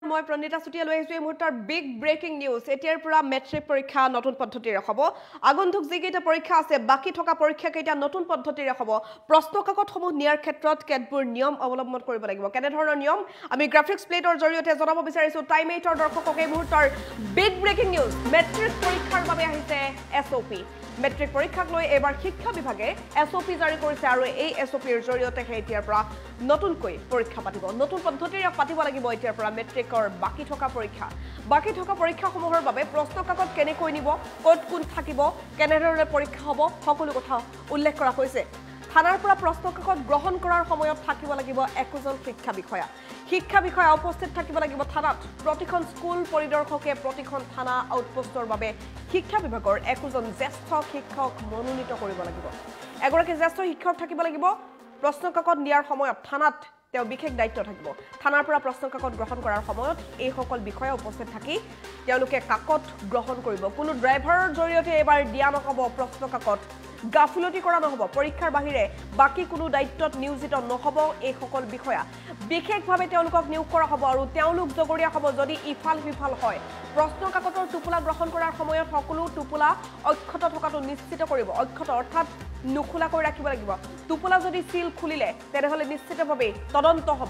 মই প্ৰণিতা চুটিয়া লৈ আহিছো এই মুহূৰ্তৰ বিগ ব্ৰেকিং নিউজ এতিয়াৰ পৰা মেট্ৰিক পৰীক্ষা নতুন পদ্ধতিৰে হ'ব আগন্তুক যিকেইটা পৰীক্ষা আছে বাকি থকা পৰীক্ষা কেইটা নতুন পদ্ধতিৰে হ'ব প্ৰশ্নকাকতসমূহ নিয়াৰ ক্ষেত্ৰত কেতবোৰ নিয়ম অৱলম্বন কৰিব লাগিব কেনে ধৰণৰ নিয়ম আমি গ্ৰাফিক্স প্লেটৰ জৰিয়তে জনাব বিচাৰিছো টাইম 8ৰ দৰ্শকক এই মুহূৰ্তৰ বিগ ব্ৰেকিং নিউজ মেট্ৰিক পৰীক্ষাৰ বাবে আহিছে এছঅপি মেট্ৰিক পৰীক্ষাক লৈ এবাৰ শিক্ষা বিভাগে এছঅপি জাৰি কৰিছে আৰু এই এছঅপিৰ জৰিয়তে এতিয়াৰ পৰা নতুনকৈ পৰীক্ষা পাতিব নতুন পদ্ধতিৰে পাতিব লাগিব এতিয়াৰ পৰা মেট্ৰিকৰ বাকি থকা পৰীক্ষাসমূহৰ বাবে প্ৰশ্নকাকত কেনেকৈ নিব ক'ত কোন থাকিব কেনেদৰে পৰীক্ষা হ'ব সকলো কথা উল্লেখ কৰা হৈছে থানাৰ পৰা প্ৰশ্নকাকত গ্ৰহণ কৰাৰ সময়ত থাকিব লাগিব একোজন শিক্ষা বিষয়া উপস্থিত থাকিব লাগিব থানাত প্ৰতিখন স্কুল পৰিদৰ্শকে প্ৰতিখন থানা আউটপোষ্টৰ বাবে শিক্ষা বিভাগৰ একোজন জ্যেষ্ঠ শিক্ষক মনোনীত কৰিব লাগিব এগৰাকী জ্যেষ্ঠ শিক্ষক থাকিব লাগিব প্ৰশ্নকাকত নিয়াৰ সময়ত থানাত তেওঁ বিশেষ দায়িত্ব থাকিব থানাৰ পৰা প্ৰশ্নকাকত গ্ৰহণ কৰাৰ সময়ত এই সকল বিষয়া উপস্থিত থাকি তেওঁলোকে কাকত গ্ৰহণ কৰিব কোনো ড্ৰাইভাৰৰ জৰিয়তে এবাৰ দিয়া নহব প্ৰশ্নকাকত গাফিলতি কৰা নহব পৰীক্ষাৰ বাহিৰে বাকি কোনো দায়িত্বত নিয়োজিত নহব এই সকল বিষয়া বিশেষভাৱে তেওঁলোকক নিয়োগ কৰা হ'ব আৰু তেওঁলোক জগৰীয়া হ'ব যদি ইফাল বিফাল হয় প্ৰশ্নকাকতৰ টোপোলা গ্ৰহণ কৰাৰ সময়ত সকলো টোপোলা অক্ষত থকাটো নিশ্চিত কৰিব অক্ষত অৰ্থাৎ নুখুলাকৈ ৰাখিব লাগিব টোপোলা যদি সিল খুলিলে তেনেহলে নিশ্চিতভাৱে তদন্ত হ'ব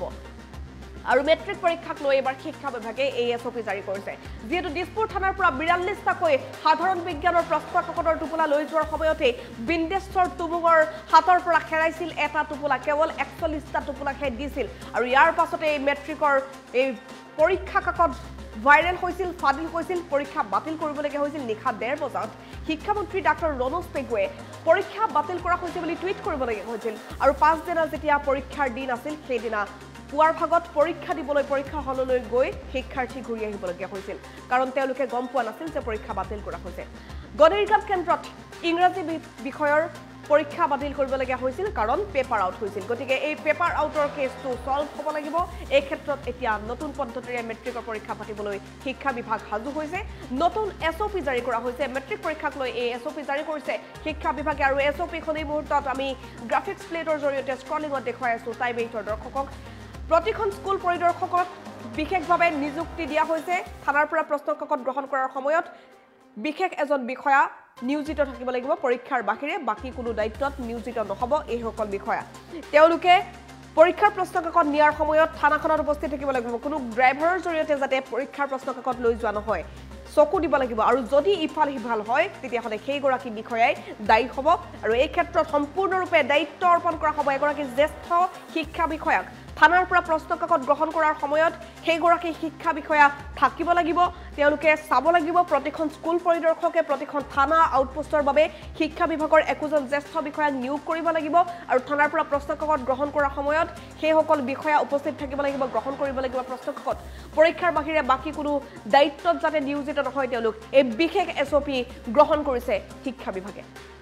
আৰু মেট্ৰিক পৰীক্ষাক লৈ এবাৰ শিক্ষা বিভাগে এই এছঅপি জাৰি কৰিছে যেহেতু দিছপুৰ থানাৰ পৰা ৪২টাকৈ সাধাৰণ বিজ্ঞানৰ প্ৰশ্নকাকতৰ টোপোলা লৈ যোৱাৰ সময়তে বিন্দেশ্বৰ তুমুঙৰ হাতৰ পৰা হেৰাইছিল এটা টোপোলা কেৱল ৪১টা টোপোলাহে দিছিল আৰু ইয়াৰ পাছতে এই মেট্ৰিকৰ এই পৰীক্ষা কাকত ভাইৰেল হৈছিল ফাদিল হৈছিল পৰীক্ষা বাতিল কৰিবলগীয়া হৈছিল নিশা ১:৩০ বজাত শিক্ষামন্ত্ৰী ডাক্তৰ ৰণোজ পেগুৱে পৰীক্ষা বাতিল কৰা হৈছে বুলি টুইট কৰিবলগীয়া হৈছিল আৰু পাছদিনা যেতিয়া পৰীক্ষাৰ দিন আছিল সেইদিনা পুৱাৰ ভাগত পৰীক্ষা দিবলৈ পৰীক্ষা হললৈ গৈ শিক্ষাৰ্থী ঘূৰি আহিবলগীয়া হৈছিল কাৰণ তেওঁলোকে গম পোৱা নাছিল যে পৰীক্ষা বাতিল কৰা হৈছে গণিৰকাম কেন্দ্ৰত ইংৰাজী বিষয়ৰ পৰীক্ষা বাতিল কৰিবলগীয়া হৈছিল কাৰণ পেপাৰ আউট হৈছিল গতিকে এই পেপাৰ আউটৰ কেছটো সলভ হ'ব লাগিব এই ক্ষেত্ৰত এতিয়া নতুন পদ্ধতিৰে মেট্ৰিকৰ পৰীক্ষা পাতিবলৈ শিক্ষা বিভাগ সাজু হৈছে নতুন এছঅপি জাৰি কৰা হৈছে মেট্ৰিক পৰীক্ষাক লৈ এই এছঅপি জাৰি কৰিছে শিক্ষা বিভাগে আৰু এছঅপি খন এই মুহূৰ্তত আমি গ্ৰাফিক্স প্লেটৰ জৰিয়তে স্ক্ৰলিঙত দেখুৱাই আছো টাইম 8ৰ দৰ্শকক প্ৰতিখন স্কুল পৰিদৰ্শকক বিশেষভাৱে নিযুক্তি দিয়া হৈছে থানাৰ পৰা প্ৰশ্নকাকত গ্ৰহণ কৰাৰ সময়ত বিশেষ এজন বিষয়া নিয়োজিত থাকিব লাগিব পৰীক্ষাৰ বাহিৰে বাকি কোনো দায়িত্বত নিয়োজিত নহব এই সকল বিষয়া তেওঁলোকে পৰীক্ষাৰ প্ৰশ্নকাকত নিয়াৰ সময়ত থানাখনত উপস্থিত থাকিব লাগিব কোনো ড্ৰাইভাৰৰ জৰিয়তে যাতে পৰীক্ষাৰ প্ৰশ্নকাকত লৈ যোৱা নহয় চকু দিব লাগিব আৰু যদি ইফাল সিফাল হয় তেতিয়াহ'লে সেইগৰাকী বিষয়াই দায়ী হ'ব আৰু এই ক্ষেত্ৰত সম্পূৰ্ণৰূপে দায়িত্ব অৰ্পণ কৰা হ'ব এগৰাকী জ্যেষ্ঠ শিক্ষা বিষয়াক থানাৰ পৰা প্ৰশ্নকাকত গ্ৰহণ কৰাৰ সময়ত সেইগৰাকী শিক্ষা বিষয়া থাকিব লাগিব তেওঁলোকে চাব লাগিব প্ৰতিখন স্কুল পৰিদৰ্শকে প্ৰতিখন থানা আউটপোষ্টৰ বাবে শিক্ষা বিভাগৰ একোজন জ্যেষ্ঠ বিষয়াক নিয়োগ কৰিব লাগিব আৰু থানাৰ পৰা প্ৰশ্নকাকত গ্ৰহণ কৰাৰ সময়ত সেইসকল বিষয়া উপস্থিত থাকিব লাগিব গ্ৰহণ কৰিব লাগিব প্ৰশ্নকাকত পৰীক্ষাৰ বাহিৰে বাকি কোনো দায়িত্বত যাতে নিয়োজিত নহয় তেওঁলোক এই বিশেষ এছঅপি গ্ৰহণ কৰিছে শিক্ষা বিভাগে